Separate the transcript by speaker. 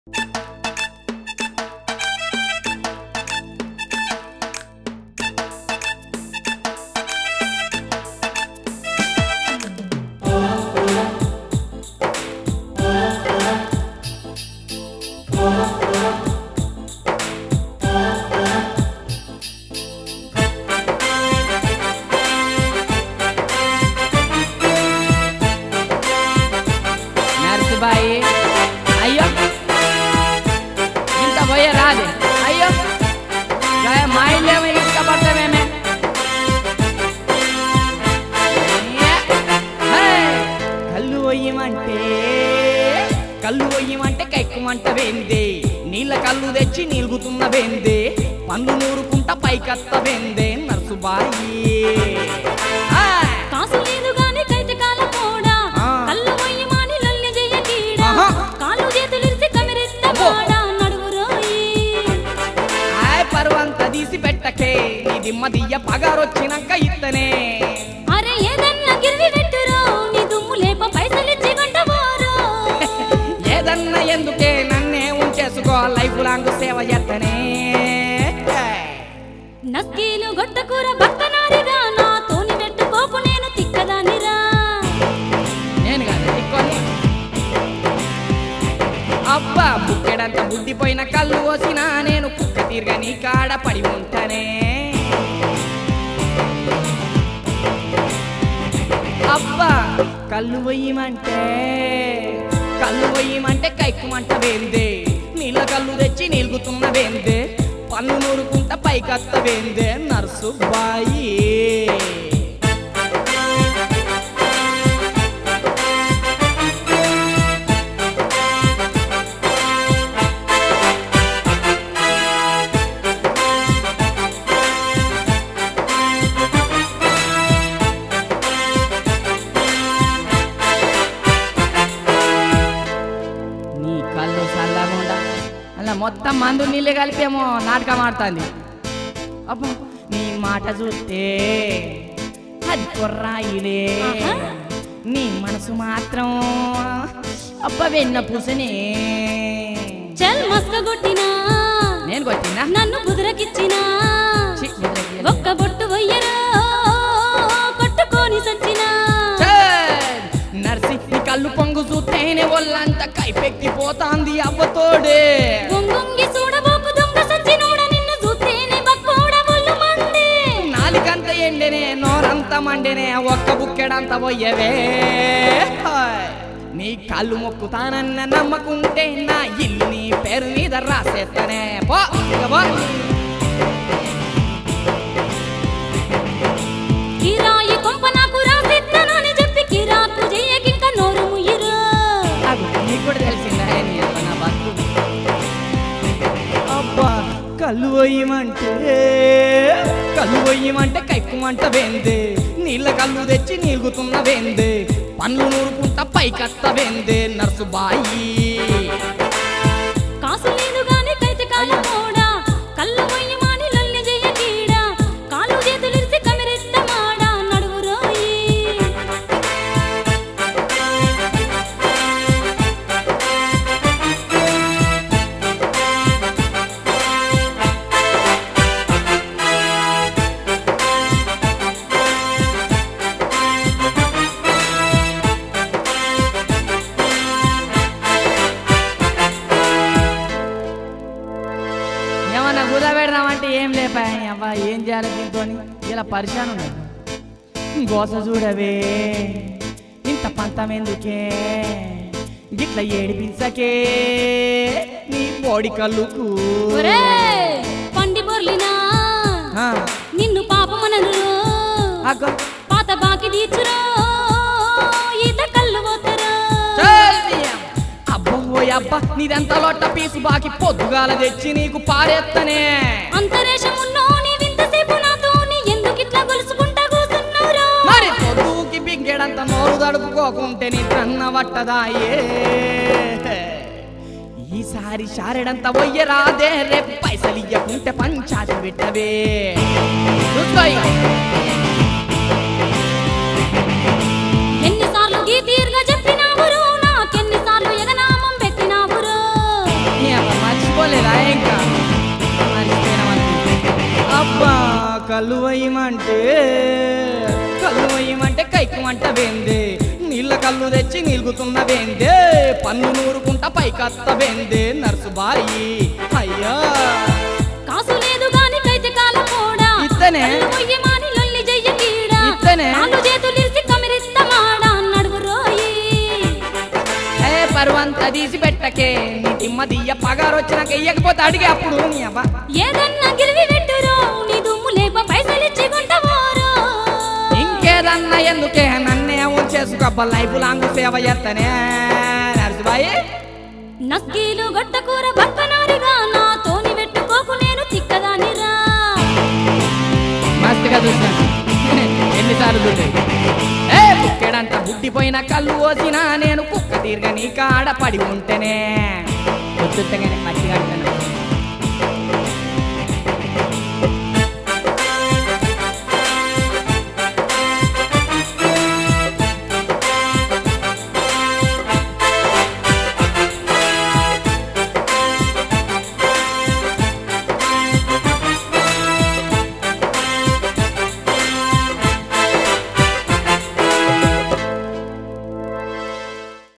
Speaker 1: అయ్యో ఇంత పోయే రాదే అయ్యో మా ఇల్లేమో ఇష్టపడతామేమే కళ్ళు పోయమంటే కక్కుమంట వేందే నీళ్ళ కళ్ళు తెచ్చి నిలుగుతున్న వేందే పండు నూరుకుంటా పైకత్త వేందే నర్సుబాయి తీసి పెట్టకే నీ దిమ్మదియ్య పగారొచ్చినాక ఇత్తనే
Speaker 2: అరే ఏదన్నా గిర్వి పెట్టురో నీ దుమ్ము లేప పైసలిచ్చి గంటపోరో
Speaker 1: ఏదన్నా ఎందుకే నన్నే ఉంచేసుకో లైఫ్ లాంగ్ సేవ చేస్తనే
Speaker 2: నస్కీలు గొట్టకూర బక్కనారిగా నాతోని పెట్టుకోకు నేను తిక్కదానిరా
Speaker 1: నేను కాదు తిక్కొని అబ్బా బుక్కెడంత బుద్ధిపోయిన కళ్ళు పోసినా నేను కుక్క తీరుగా నీ కాడ పడి ఉంటానే అబ్బా కళ్ళు పోయమంటే కైక్కుమంట వేందే నీళ్ళ కళ్ళు తెచ్చి నిలుగుతున్న వేందే పన్ను నూరుకుంటా పైకత్త వేందే నర్సు బాయి మొత్తం మందు నీళ్ళే కలిపేమో నాటకం ఆడుతుంది అబ్బా నీ మాట చూస్తే అది కొర్రాయిలే నీ మనసు మాత్రం అబ్బ వెన్న పూసనే
Speaker 2: చల్ మస్క కొట్టినా
Speaker 1: నేను కొట్టినా
Speaker 2: నన్ను బుదరకిచ్చినా ఒక్క బొట్టు వయ్యరా కొట్టుకొని సచ్చినా
Speaker 1: నర్సి కళ్ళు పొంగు చూస్తేనే ఒళ్ళంతా కైపెక్కిపోతాంది అవ్వతోడే
Speaker 2: పొంగి చూడబోకు దొంగ సచ్చినోడ నిన్ను చూస్తేనే బక్కోడ ఒళ్ళు మండే
Speaker 1: నాలికంత ఎండెనే నోరంత మండెనే ఒక్క బుక్కెడంత పోయవే నీ కళ్ళు మొక్కుతానన్న నమ్మకుంటే నా ఇల్లు నీ పేరు మీద రాసేస్తానే పో
Speaker 2: కిరాయి కొంప నాకు రాసిస్తానని చెప్పి కిరాకు చెయ్యకింక నోరు ముయ్యరు
Speaker 1: నీకు కూడా తెలిసిందా నా బతుకు అబ్బా కళ్ళు పోయమంటే కక్కుమంట వేందే నీళ్ళ కళ్ళు తెచ్చి నిలుగుతున్న వేందే పండ్లు నూరుకుంటా పైకత్త వేందే నర్సు బాయి
Speaker 2: కాసు లేదు గాని కైతే కాల పోడా కళ్ళు పోయమాని లల్లి చెయ్యకీడా కాలు చేతులిరిసి కమిరిస్తమాడా నడువు రోయి
Speaker 1: ఏమన్నా గుద పెడదామంటే ఏం లేపాయి అబ్బా ఏం చేయాలి దీంతో ఇలా పరిశాన్ ఉన్నది గోస చూడవే ఇంత పంతం ఎందుకే గిట్ల ఏడిపించకే నీ పోడి కళ్ళుకు
Speaker 2: పండి బొర్లినా నిన్ను పాపమనరు పాత బాకి తీర్చురో ఈత కళ్ళు పోతారు
Speaker 1: అబ్బా నీదెంత లొట్ట పీసు బాకి పొద్దుగాల తెచ్చి నీకు పారేత్తనే
Speaker 2: అంతరేషమున్నో నీ వింతసేపు నాతోని ఎందుకిట్లా గొలుసుకుంటా కూసున్నావురా
Speaker 1: మరి పొద్దుకి బిగ్గెడంత నోరు దడుపుకోకుంటే నీ కన్న పట్టదాయే ఈసారి షారెడంత పోయ్యరాదే రేపు పైసలు ఇయ్యకుంటే పంచాచి పెట్టవే
Speaker 2: ఎన్నిసార్లు గీ తీరుగా చెప్పినావురు నాకెన్నిసార్లు ఎగనామం పెట్టినావురు
Speaker 1: మర్చిపోలేదా ఇంకా అబ్బా కళ్ళు వయ్యమంటే కైకుమంట వేందే నీళ్ళ కళ్ళు తెచ్చి నిలుగుతున్న వేందే పన్ను నూరుకుంటా పైకత్త వేందే నర్సుబాయి అయ్యా
Speaker 2: కాసు లేదు గాని కైతే కాల పోడా
Speaker 1: ఇత్తనే
Speaker 2: వయ్యమాని లొల్లి జయ్య కీడా
Speaker 1: ఇత్తనే
Speaker 2: నాలు చేతులిర్సి కమిరిస్తమాడా నడువురోయి
Speaker 1: పరువంతా తీసి పెట్టకే నీ తిమ్మ దియ్య పగారొచ్చినాక ఇయ్యకపోతే అడిగే అప్పుడు నీ అబ్బా
Speaker 2: ఏదన్నా గిరివి పెట్టురో నీ దుమ్ము లేప పైసలిచ్చి కొంటవోరో
Speaker 1: ఇంకేదన్నా ఎందుకే నన్నే ఉంచేసుకోబ్బా లైఫ్ లాంగ్ సేవ చేస్తానే నర్సుబాయి
Speaker 2: నస్కీలు గొట్టకూర బక్కనారిగా నాతోని పెట్టుకోకు నేను చిక్కదానిరా
Speaker 1: మస్తుగా చూసాను ఎన్నిసార్లు చూసాయి బుక్కెడంతా బుడ్డిపోయిన కళ్ళు పోసినా నేను కుక్క తీరుగా నీ కాడ పడి ఉంటేనే పొద్దుగానే మట్టి కట్టాను